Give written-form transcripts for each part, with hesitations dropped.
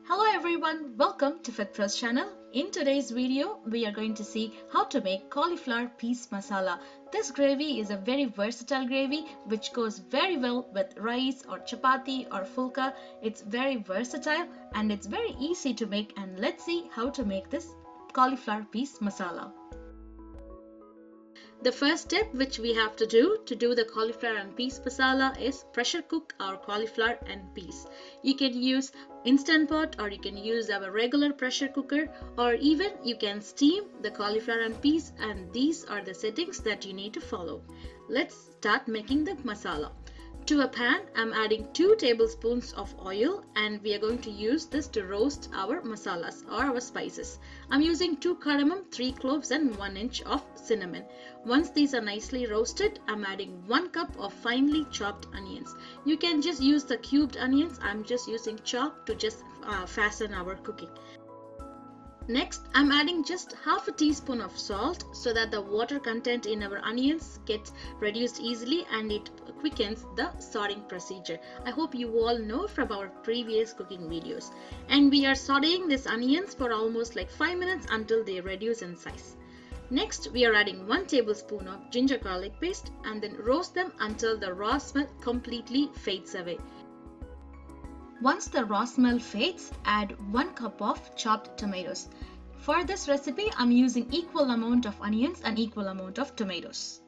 Hello everyone, welcome to FitPress channel. In today's video, we are going to see how to make cauliflower peas masala. This gravy is a very versatile gravy which goes very well with rice or chapati or fulka. It's very versatile and it's very easy to make, and let's see how to make this cauliflower peas masala. The first step which we have to do the cauliflower and peas masala is pressure cook our cauliflower and peas. You can use Instant Pot or you can use our regular pressure cooker, or even you can steam the cauliflower and peas, and these are the settings that you need to follow. Let's start making the masala. To a pan, I'm adding 2 tablespoons of oil, and we are going to use this to roast our masalas or our spices. I'm using 2 cardamom, 3 cloves and 1 inch of cinnamon. Once these are nicely roasted, I'm adding 1 cup of finely chopped onions. You can just use the cubed onions. I'm just using chopped to just fasten our cooking. Next, I'm adding just half a teaspoon of salt so that the water content in our onions gets reduced easily and it quickens the sauteing procedure. I hope you all know from our previous cooking videos. And we are sauteing these onions for almost like 5 minutes until they reduce in size. Next, we are adding 1 tablespoon of ginger garlic paste and then roast them until the raw smell completely fades away. Once the raw smell fades, add 1 cup of chopped tomatoes. For this recipe, I'm using equal amount of onions and equal amount of tomatoes.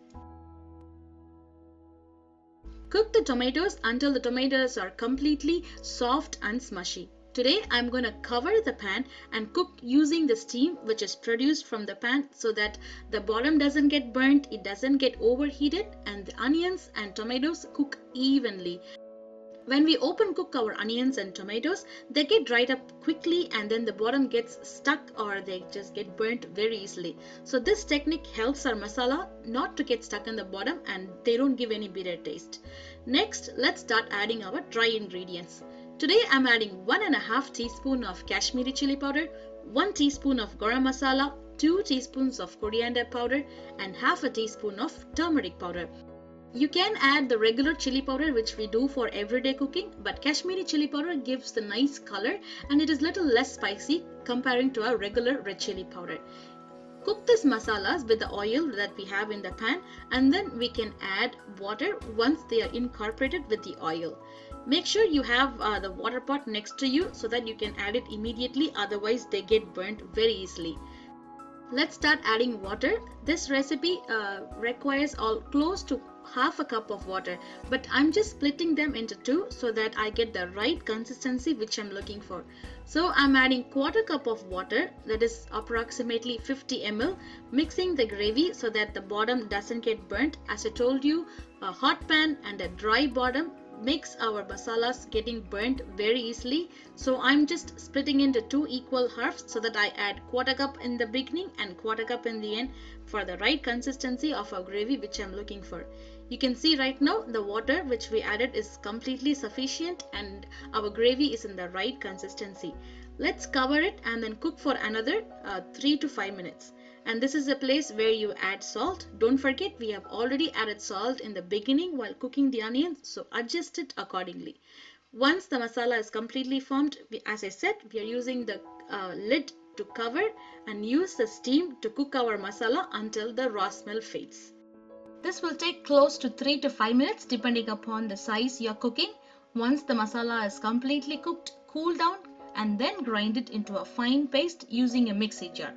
Cook the tomatoes until the tomatoes are completely soft and smushy. Today, I'm going to cover the pan and cook using the steam which is produced from the pan so that the bottom doesn't get burnt, it doesn't get overheated, and the onions and tomatoes cook evenly. When we open cook our onions and tomatoes, they get dried up quickly and then the bottom gets stuck or they just get burnt very easily. So this technique helps our masala not to get stuck in the bottom and they don't give any bitter taste. Next, let's start adding our dry ingredients. Today I'm adding 1.5 teaspoon of Kashmiri chili powder, 1 teaspoon of garam masala, 2 teaspoons of coriander powder and half a teaspoon of turmeric powder. You can add the regular chili powder which we do for everyday cooking, but Kashmiri chili powder gives the nice color and it is little less spicy comparing to our regular red chili powder. Cook these masalas with the oil that we have in the pan, and then we can add water once they are incorporated with the oil. Make sure you have the water pot next to you so that you can add it immediately, otherwise they get burnt very easily. Let's start adding water. This recipe requires close to half a cup of water, but I'm just splitting them into 2 so that I get the right consistency which I'm looking for. So I'm adding 1/4 cup of water, that is approximately 50 ml, mixing the gravy so that the bottom doesn't get burnt. As I told you, a hot pan and a dry bottom makes our masalas getting burnt very easily. So I'm just splitting into 2 equal halves so that I add 1/4 cup in the beginning and 1/4 cup in the end for the right consistency of our gravy which I'm looking for. You can see right now the water which we added is completely sufficient and our gravy is in the right consistency. Let's cover it and then cook for another 3 to 5 minutes. And this is a place where you add salt. Don't forget, we have already added salt in the beginning while cooking the onions, so adjust it accordingly. Once the masala is completely formed, as I said, we are using the lid to cover and use the steam to cook our masala until the raw smell fades. This will take close to 3 to 5 minutes depending upon the size you are cooking. Once the masala is completely cooked, cool down and then grind it into a fine paste using a mixie jar.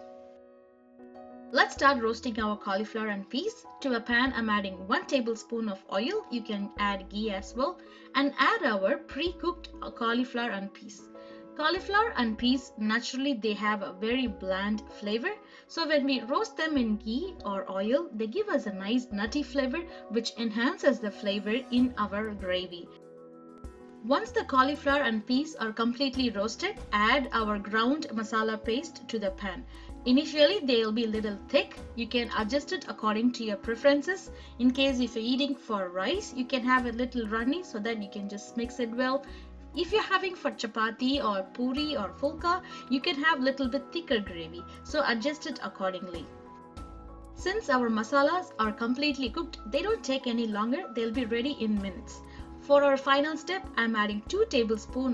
Let's start roasting our cauliflower and peas. To a pan, I'm adding 1 tablespoon of oil. You can add ghee as well, and add our pre-cooked cauliflower and peas. Cauliflower and peas, naturally they have a very bland flavor. So when we roast them in ghee or oil, they give us a nice nutty flavor which enhances the flavor in our gravy. Once the cauliflower and peas are completely roasted, add our ground masala paste to the pan. Initially, they will be a little thick. You can adjust it according to your preferences. In case if you're eating for rice, you can have a little runny so that you can just mix it well. If you're having for chapati or puri or fulka, you can have little bit thicker gravy. So adjust it accordingly. Since our masalas are completely cooked, they don't take any longer. They'll be ready in minutes. For our final step, I'm adding 2 tablespoons of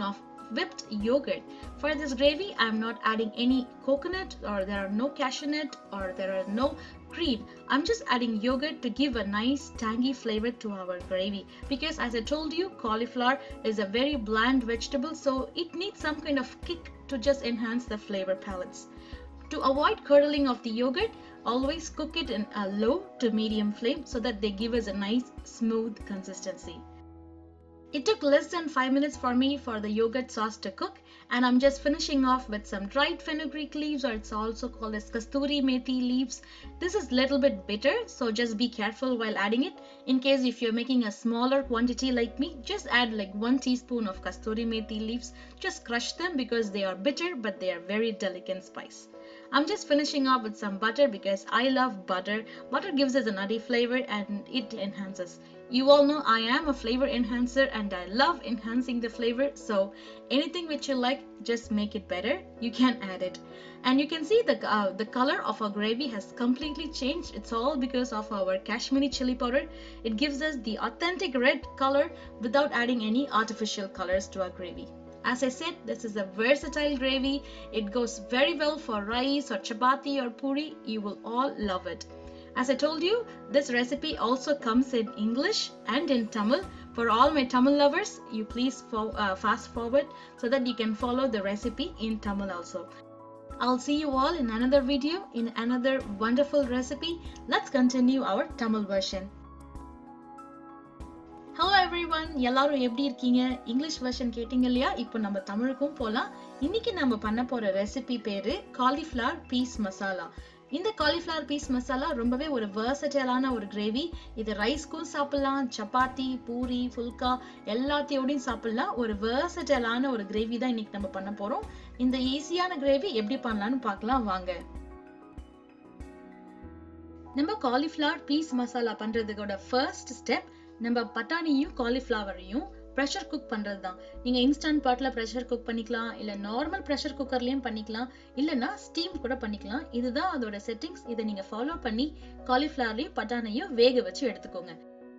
whipped yogurt. For this gravy, I'm not adding any coconut, or there are no cashew nut, or there are no cream. I'm just adding yogurt to give a nice tangy flavor to our gravy, because as I told you, cauliflower is a very bland vegetable, so it needs some kind of kick to just enhance the flavor palettes. To avoid curdling of the yogurt, always cook it in a low to medium flame so that they give us a nice smooth consistency. It took less than 5 minutes for me for the yogurt sauce to cook, and I'm just finishing off with some dried fenugreek leaves, or it's also called as kasturi methi leaves. This is little bit bitter, so just be careful while adding it. In case if you're making a smaller quantity like me, just add like 1 teaspoon of kasturi methi leaves. Just crush them because they are bitter, but they are very delicate spice. I'm just finishing off with some butter because I love butter. Butter gives us a nutty flavor and it enhances. You all know I am a flavor enhancer and I love enhancing the flavor. So anything which you like, just make it better. You can add it. And you can see the color of our gravy has completely changed. It's all because of our Kashmiri chili powder. It gives us the authentic red color without adding any artificial colors to our gravy. As I said, this is a versatile gravy. It goes very well for rice or chapati or puri. You will all love it. As I told you, this recipe also comes in English and in Tamil. For all my Tamil lovers, you please fast forward so that you can follow the recipe in Tamil also. I'll see you all in another video, in another wonderful recipe. Let's continue our Tamil version. Hello everyone, எல்லாரும் எப்படி இருக்கீங்க? English version கேட்டிங்க இல்லையா? இப்போ நம்ம தமிழுக்கும் போலாம். இன்னைக்கு நம்ம பண்ண போற ரெசிபி பேரு காலிஃப்ளவர் பீஸ் மசாலா. இந்த காலிஃப்ளவர் பீஸ் மசாலா ரொம்பவே ஒரு வெர்சடைலான ஒரு கிரேவி. இது ரைஸ்க்கும் சாப்பிடலாம், சப்பாத்தி, பூரி, ஃபுல்கா எல்லாத்தையோடையும் சாப்பிடலாம். ஒரு வெர்சடைலான ஒரு கிரேவி தான் இன்னைக்கு நம்ம பண்ண போறோம். இந்த ஈஸியான கிரேவி எப்படி பண்ணலாம்னு பார்க்கலாம் வாங்க. நம்ம காலிஃப்ளவர் பீஸ் மசாலா பண்றதுக்கோட ஃபர்ஸ்ட் ஸ்டெப், நம்ம பட்டாணியும் காலிஃப்ளவரையும் ப்ரெஷர் குக் பண்றது தான். நீங்க இன்ஸ்டன்ட் பாட்ல ப்ரெஷர் குக் பண்ணிக்கலாம், இல்ல நார்மல் ப்ரெஷர் குக்கர்லயும் பண்ணிக்கலாம், இல்லனா ஸ்டீம் கூட பண்ணிக்கலாம். இதுதான் அதோட செட்டிங்ஸ். இதை நீங்க ஃபாலோ பண்ணி காலிஃப்ளவரையும் பட்டாணியும் வேக வச்சு எடுத்துக்கோங்க.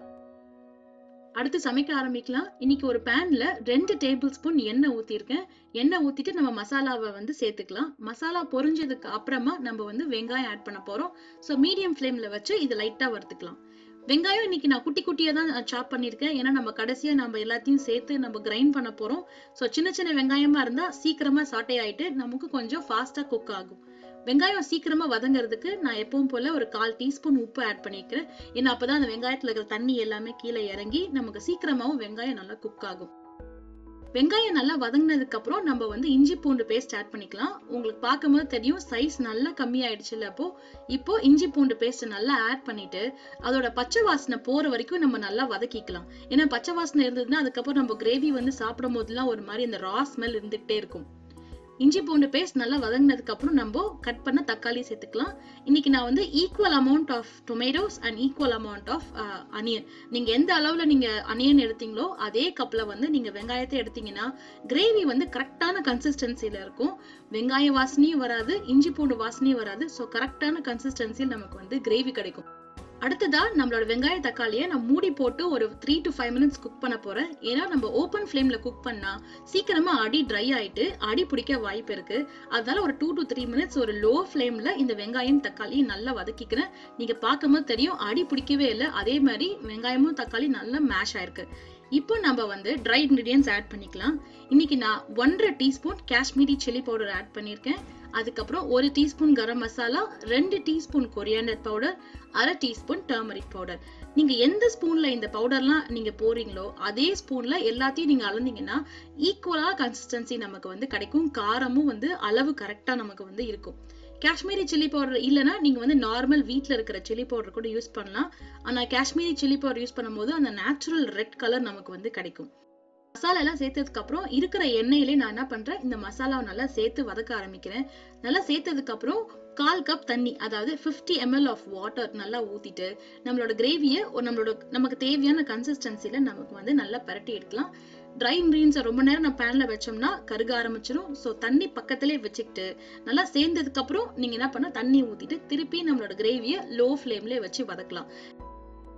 அடுத்து சமைக்க ஆரம்பிக்கலாம். இன்னைக்கு ஒரு பேன்ல 2 டேபிள் ஸ்பூன் எண்ணெய் ஊத்திருக்கேன். எண்ணெய் ஊத்திட்டு நம்ம மசாலாவை சேர்த்துக்கலாம். மசாலா பொரிஞ்சதுக்கு அப்புறமா நம்ம வெங்காயம் ஆட் பண்ண போறோம். சோ மீடியம் ஃப்ளேம்ல வச்சு இது லைட்டா வறுத்துக்கலாம். வெங்காயம் இன்னைக்கு நான் குட்டி குட்டியா தான் சாப் பண்ணிருக்கேன். ஏன்னா நம்ம கடைசியா நம்ம எல்லாத்தையும் சேர்த்து நம்ம கிரைண்ட் பண்ண போறோம். சோ சின்ன சின்ன வெங்காயமா இருந்தா சீக்கிரமா சாட்டே ஆயிட்டு நமக்கு கொஞ்சம் ஃபாஸ்டா குக் ஆகும். வெங்காயம் சீக்கிரமா வதங்கிறதுக்கு நான் எப்பவும் போல ஒரு 1/4 டீஸ்பூன் உப்பு ஆட் பண்ணிக்கிறேன். ஏன்னா அப்பதான் அந்த வெங்காயத்துல இருக்கிற தண்ணி எல்லாமே கீழே இறங்கி நமக்கு சீக்கிரமாவும் வெங்காயம் நல்லா குக் ஆகும். வெங்காயம் நல்லா வதங்கினதுக்கு அப்புறம் நம்ம இஞ்சி பூண்டு பேஸ்ட் ஆட் பண்ணிக்கலாம். உங்களுக்கு பார்க்கும்போது தெரியும் சைஸ் நல்லா கம்மி ஆயிடுச்சுல. இப்போ இஞ்சி பூண்டு பேஸ்ட் நல்லா ஆட் பண்ணிட்டு அதோட பச்சை வாசனை போற வரைக்கும் நம்ம நல்லா வதக்கிக்கலாம். ஏன்னா பச்சை வாசனை இருந்ததுன்னா அதுக்கப்புறம் நம்ம கிரேவி சாப்பிடும் போதெல்லாம் ஒரு மாதிரி அந்த ரா ஸ்மெல் இருந்துகிட்டே இருக்கும். இஞ்சி பூண்டு பேஸ்ட் நல்லா வதங்கினதுக்கு அப்புறம் நம்ம கட் பண்ண தக்காளி சேர்த்துக்கலாம். இன்னைக்கு நான் equal amount of tomatoes and equal amount of onion. நீங்க எந்த அளவுல நீங்க அனியன் எடுத்தீங்களோ அதே கப்ல நீங்க வெங்காயத்தை எடுத்தீங்கன்னா கிரேவி கரெக்டான கன்சிஸ்டன்சில இருக்கும். வெங்காய வாசனையும் வராது, இஞ்சி பூண்டு வாசனையும் வராது. சோ கரெக்டான கன்சிஸ்டன்சில நமக்கு கிரேவி கிடைக்கும். அடுத்ததா நம்மளோட வெங்காய தக்காளியை நான் மூடி போட்டு ஒரு 3 to 5 minutes குக் பண்ண போறேன். ஏன்னா நம்ம ஓபன் ஃப்ளேம்ல குக் பண்ணா சீக்கிரமா அடி ட்ரை ஆயிட்டு அடி பிடிக்க வாய்ப்பு இருக்கு. அதனால ஒரு 2 to 3 minutes ஒரு லோ ஃப்ளேம்ல இந்த வெங்காயம் தக்காளியை நல்லா வதக்கிக்கிறேன். நீங்க பார்க்கும்போது தெரியும் அடி பிடிக்கவே இல்லை. அதே மாதிரி வெங்காயமும் தக்காளி நல்லா மேஷ் ஆயிருக்கு. இப்போ நம்ம ட்ரை இன்கிரிடியன்ஸ் ஆட் பண்ணிக்கலாம். இன்னைக்கு நான் 1.5 teaspoon Kashmiri chilli powder add பண்ணிருக்கேன். அதுக்கப்புறம் 1 teaspoon garam masala, 2 teaspoon coriander powder, 1/2 teaspoon turmeric powder. நீங்க எந்த ஸ்பூன்ல இந்த பவுடர்லாம் நீங்க போறீங்களோ அதே ஸ்பூன்ல எல்லாத்தையும் நீங்க அளந்தீங்கன்னா ஈக்குவலா கன்சிஸ்டன்சி நமக்கு கிடைக்கும். காரமும் அளவு கரெக்டா நமக்கு இருக்கும். காஷ்மீரி சில்லி பவுடர் இல்லைன்னா நீங்க நார்மல் வீட்ல இருக்கிற சில்லி பவுடர் கூட யூஸ் பண்ணலாம். ஆனா காஷ்மீரி சில்லி பவுடர் யூஸ் பண்ணும்போது அந்த நேச்சுரல் ரெட் கலர் நமக்கு கிடைக்கும். மசாலா எல்லாம் சேர்த்ததுக்கு அப்புறம் இருக்கிற எண்ணெயிலே நான் என்ன பண்றேன், இந்த மசாலாவை நல்லா சேர்த்து வதக்க ஆரம்பிக்கிறேன். நல்லா சேர்த்ததுக்கு அப்புறம் 1/4 கப் தண்ணி, அதாவது 50 ml ஆஃப் வாட்டர் நல்லா ஊத்திட்டு நம்மளோட கிரேவியை நமக்கு தேவையான கன்சிஸ்டன்சில நமக்கு நல்லா பரட்டி எடுக்கலாம். ட்ரை இன்கிரீடியன்ஸ் ரொம்ப நேரம் நம்ம பேன்ல வச்சோம்னா கருக ஆரம்பிச்சிடும். ஸோ தண்ணி பக்கத்திலே வச்சுக்கிட்டு நல்லா சேர்ந்ததுக்கு அப்புறம் நீங்க என்ன பண்ண தண்ணி ஊத்திட்டு திருப்பி நம்மளோட கிரேவியை லோ ஃப்ளேம்ல வச்சு வதக்கலாம்.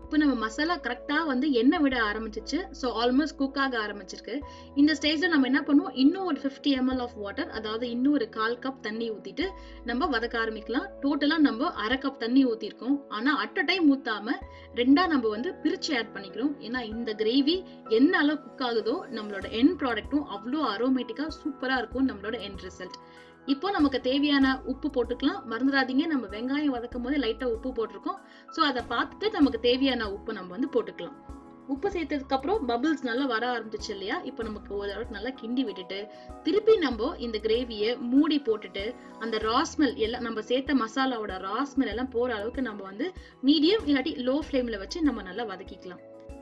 இப்போ நம்ம மசாலா கரெக்டா வந்து எண்ணெய் விட ஆரம்பிச்சிச்சு. ஸோ ஆல்மோஸ்ட் குக் ஆக ஆரம்பிச்சிருக்கு. இந்த ஸ்டேஜ்ல நம்ம என்ன பண்ணுவோம், இன்னும் ஒரு 50 ml ஆஃப் வாட்டர், அதாவது இன்னும் ஒரு 1/4 கப் தண்ணி ஊத்திட்டு நம்ம வதக்க ஆரம்பிக்கலாம். டோட்டலா நம்ம 1/2 கப் தண்ணி ஊத்திருக்கோம். ஆனா அட் அ டைம் ஊத்தாம ரெண்டா நம்ம வந்து பிரிச்சு ஆட் பண்ணிக்கிறோம். ஏன்னா இந்த கிரேவி என்ன அளவு குக் ஆகுதோ நம்மளோட எண்ட் ப்ராடக்ட்டும் அவ்வளோ அரோமேட்டிக்கா சூப்பரா இருக்கும் நம்மளோட எண்ட் ரிசல்ட். இப்போ நமக்கு தேவையான உப்பு போட்டுக்கலாம். மறந்துடாதீங்க, நம்ம வெங்காயம் வதக்கும் போது லைட்டா உப்பு போட்டிருக்கோம். ஸோ அதை பார்த்துட்டு நமக்கு தேவையான உப்பு நம்ம வந்து போட்டுக்கலாம். உப்பு சேர்த்ததுக்கு அப்புறம் பபிள்ஸ் நல்லா வர ஆரம்பிச்சிச்சு இல்லையா? இப்போ நமக்கு ஒரு அளவுக்கு நல்லா கிண்டி விட்டுட்டு திருப்பி நம்ம இந்த கிரேவியை மூடி போட்டுட்டு அந்த ரா ஸ்மெல் எல்லாம் நம்ம சேர்த்த மசாலாவோட ரா ஸ்மெல் எல்லாம் போற அளவுக்கு நம்ம வந்து மீடியம் இல்லாட்டி லோ ஃப்ளேம்ல வச்சு நம்ம நல்லா வதக்கிக்கலாம்.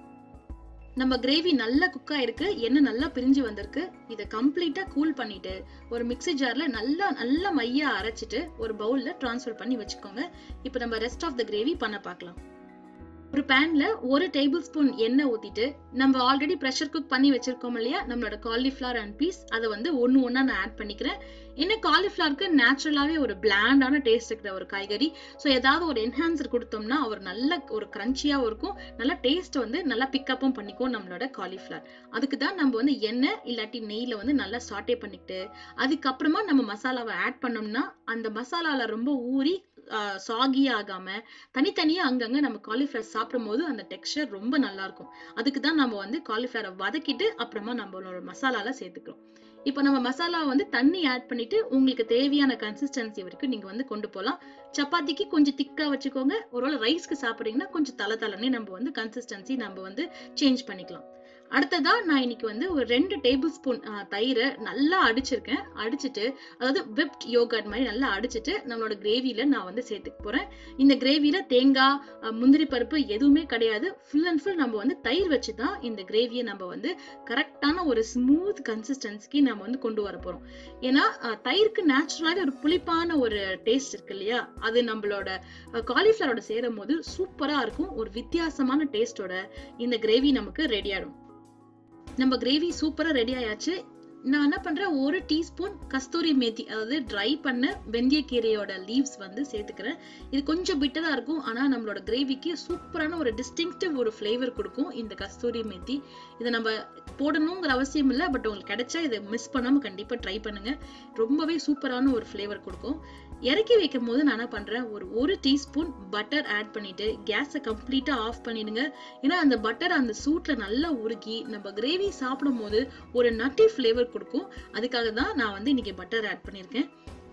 நம்ம கிரேவி நல்லா குக் ஆயிருக்கு, எண்ணெய் நல்லா பிரிஞ்சு வந்திருக்கு. இதை கம்ப்ளீட்டா கூல் பண்ணிட்டு ஒரு மிக்ஸி ஜார்ல நல்லா மையா அரைச்சிட்டு ஒரு பவுல்ல டிரான்ஸ்ஃபர் பண்ணி வச்சுக்கோங்க. இப்போ நம்ம ரெஸ்ட் ஆஃப் த கிரேவி பண்ண பார்க்கலாம். ஒரு பேன்ல 1 டேபிள் ஸ்பூன் எண்ணெய் ஊத்திட்டு நம்ம ஆல்ரெடி ப்ரெஷர் குக் பண்ணி வச்சிருக்கோம் இல்லையா நம்மளோட காலிஃபிளவர் அண்ட் பீஸ், அதை வந்து ஒண்ணா நான் ஆட் பண்ணிக்கிறேன். ஏன்னா காலிஃபிளவருக்கு நேச்சுரலாவே ஒரு பிளாண்டான டேஸ்ட் இருக்கிற ஒரு காய்கறி. ஸோ ஏதாவது ஒரு என்ஹான்சர் கொடுத்தோம்னா அவர் நல்ல ஒரு கிரன்ச்சியாவும் இருக்கும், நல்ல டேஸ்ட் வந்து நல்லா பிக்கப்பும் பண்ணிக்கும் நம்மளோட காலிஃபிளவர். அதுக்கு தான் நம்ம வந்து எண்ணெய் இல்லாட்டி நெய்ல வந்து நல்லா சாட்டே பண்ணிக்கிட்டு அதுக்கப்புறமா நம்ம மசாலாவை ஆட் பண்ணோம்னா அந்த மசாலால ரொம்ப ஊறி சாகி ஆகாம தனித்தனியா அங்கங்க நம்ம காலிஃபிளவர் சாப்பிடும் போது அந்த டெக்ஸ்சர் ரொம்ப நல்லா இருக்கும். அதுக்கு தான் நம்ம வந்து காலிஃபிளவரை வதக்கிட்டு அப்புறமா நம்மளோட மசாலால சேர்த்துக்கிறோம். இப்போ நம்ம மசாலா வந்து தண்ணி ஆட் பண்ணிட்டு உங்களுக்கு தேவையான கன்சிஸ்டன்சி வரைக்கும் நீங்க வந்து கொண்டு போகலாம். சப்பாத்திக்கு கொஞ்சம் திக்கா வச்சுக்கோங்க. ஒருவேளை ரைஸ்க்கு சாப்பிடுறீங்கன்னா கொஞ்சம் தலை நம்ம வந்து கன்சிஸ்டன்சி நம்ம வந்து சேஞ்ச் பண்ணிக்கலாம். அடுத்ததா நான் இன்னைக்கு வந்து ஒரு 2 டேபிள் ஸ்பூன் தயிரை நல்லா அடிச்சிருக்கேன். அடிச்சுட்டு அதாவது விப்ட் யோகர்ட் மாதிரி நல்லா அடிச்சுட்டு நம்மளோட கிரேவில நான் வந்து சேர்த்துக்க போறேன். இந்த கிரேவில தேங்காய் முந்திரி பருப்பு எதுவுமே கிடையாது. ஃபுல் அண்ட் ஃபுல் நம்ம வந்து தயிர் வச்சுதான் இந்த கிரேவியை நம்ம வந்து கரெக்டான ஒரு ஸ்மூத் கன்சிஸ்டன்சிக்கு நம்ம வந்து கொண்டு வர போறோம். ஏன்னா தயிருக்கு நேச்சுரலாவே ஒரு புளிப்பான ஒரு டேஸ்ட் இருக்கு இல்லையா? அது நம்மளோட காலிஃபிளவரோட சேரும் போது சூப்பரா இருக்கும். ஒரு வித்தியாசமான டேஸ்டோட இந்த கிரேவி நமக்கு ரெடி ஆயிடும். நம்ம கிரேவி சூப்பரா ரெடி ஆயாச்சு. நான் என்ன பண்றேன், 1 டீஸ்பூன் கஸ்தூரி மேத்தி, அதாவது ட்ரை பண்ண வெந்தயக்கீரையோட லீவ்ஸ் வந்து சேர்த்துக்கிறேன். இது கொஞ்சம் பிட்டரா இருக்கும், ஆனா நம்மளோட கிரேவிக்கு சூப்பரான ஒரு டிஸ்டிங்டிவ் ஒரு ஃபிளேவர் கொடுக்கும் இந்த கஸ்தூரி மேத்தி. இதை நம்ம போடணுங்கிற அவசியம் இல்லை, பட் உங்களுக்கு கிடைச்சா இதை மிஸ் பண்ணாம கண்டிப்பா ட்ரை பண்ணுங்க. ரொம்பவே சூப்பரான ஒரு ஃபிளேவர் கொடுக்கும். இறக்கி வைக்கும் போது நான் என்ன பண்றேன், ஒரு டீஸ்பூன் பட்டர் ஆட் பண்ணிட்டு கேஸை கம்ப்ளீட்டா ஆஃப் பண்ணிடுங்க. ஏன்னா அந்த பட்டர் அந்த சூட்ல நல்லா உருகி நம்ம கிரேவி சாப்பிடும் போது ஒரு நட்டி ஃபிளேவர் கொடுக்கும். அதுக்காக தான் நான் வந்து இன்னைக்கு பட்டர் ஆட் பண்ணியிருக்கேன்.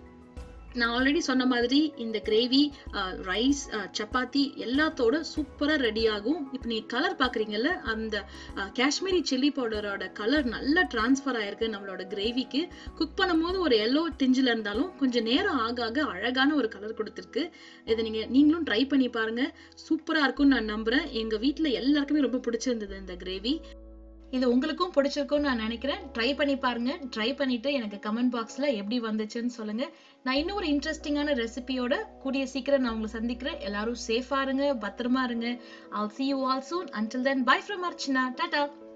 நான் ஆல்ரெடி சொன்ன மாதிரி இந்த கிரேவி ரைஸ் சப்பாத்தி எல்லாத்தோட சூப்பரா ரெடி ஆகும். இப்போ நீங்க கலர் பாக்குறீங்கல்ல, அந்த காஷ்மீரி சில்லி பவுடரோட கலர் நல்லா டிரான்ஸ்ஃபர் ஆயிருக்கு நம்மளோட கிரேவிக்கு. குக் பண்ணும்போது ஒரு எல்லோ டிஞ்சில் இருந்தாலும் கொஞ்சம் நேரம் ஆக ஆக அழகான ஒரு கலர் கொடுத்துருக்கு. இதை நீங்களும் ட்ரை பண்ணி பாருங்க, சூப்பரா இருக்கும்னு நான் நம்புறேன். எங்க வீட்டுல எல்லாருக்குமே ரொம்ப பிடிச்சிருந்தது இந்த கிரேவி. இது உங்களுக்கும் பிடிச்சிருக்கும்னு நான் நினைக்கிறேன். ட்ரை பண்ணி பாருங்க. ட்ரை பண்ணிட்டு எனக்கு கமெண்ட் பாக்ஸ்ல எப்படி வந்துச்சுன்னு சொல்லுங்க. நான் இன்னும் ஒரு இன்ட்ரெஸ்டிங்கான ரெசிபியோட கூடிய சீக்கிரம் நான் உங்களை சந்திக்கிறேன். எல்லாரும் சேஃபா இருங்க, பத்திரமா இருங்க. I'll see you all soon. Until then, bye from Archana. Tata.